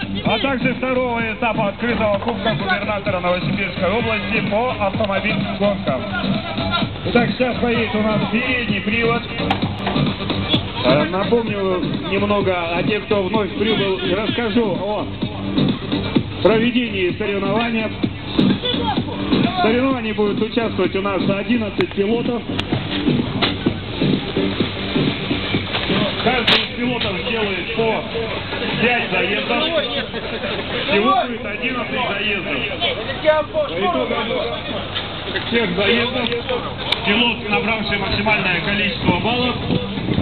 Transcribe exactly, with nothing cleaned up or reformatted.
а также второго этапа открытого кубка губернатора Новосибирской области по автомобильным гонкам. Итак, сейчас поедет у нас передний привод. Напомню немного о тех, кто вновь прибыл, и расскажу о проведении соревнования. В соревновании будут участвовать у нас одиннадцать пилотов. Каждый из пилотов сделает по пять заездов. Всего будет одиннадцать заездов. По итогам всех заездов пилот, набравший максимальное количество баллов,